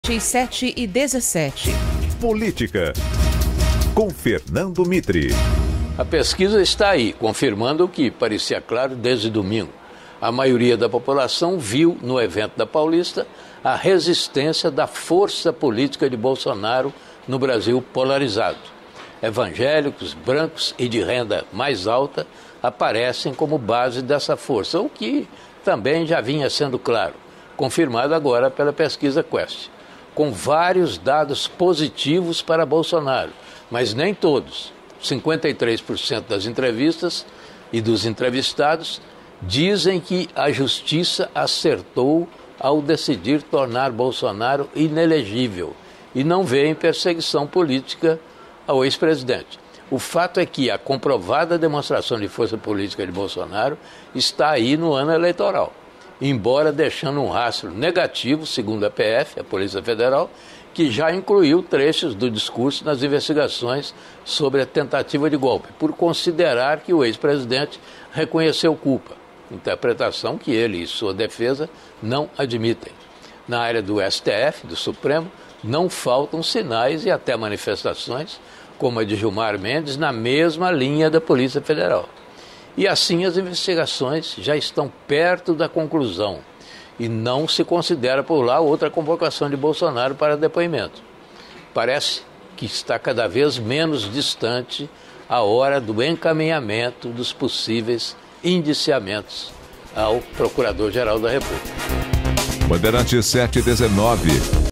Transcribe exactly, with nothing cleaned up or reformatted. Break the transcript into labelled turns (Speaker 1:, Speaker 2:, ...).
Speaker 1: sete e dezessete.
Speaker 2: Política, com Fernando Mitre.
Speaker 3: A pesquisa está aí, confirmando o que parecia claro desde domingo. A maioria da população viu no evento da Paulista a resistência da força política de Bolsonaro no Brasil polarizado. Evangélicos, brancos e de renda mais alta aparecem como base dessa força, o que também já vinha sendo claro, confirmado agora pela pesquisa Quest, com vários dados positivos para Bolsonaro, mas nem todos. cinquenta e três por cento das entrevistas e dos entrevistados dizem que a justiça acertou ao decidir tornar Bolsonaro inelegível e não veem perseguição política ao ex-presidente. O fato é que a comprovada demonstração de força política de Bolsonaro está aí no ano eleitoral, embora deixando um rastro negativo, segundo a P F, a Polícia Federal, que já incluiu trechos do discurso nas investigações sobre a tentativa de golpe, por considerar que o ex-presidente reconheceu culpa, interpretação que ele e sua defesa não admitem. Na área do S T F, do Supremo, não faltam sinais e até manifestações, como a de Gilmar Mendes, na mesma linha da Polícia Federal. E assim as investigações já estão perto da conclusão e não se considera por lá outra convocação de Bolsonaro para depoimento. Parece que está cada vez menos distante a hora do encaminhamento dos possíveis indiciamentos ao Procurador-Geral da República.
Speaker 2: Bandeirantes sete e dezenove.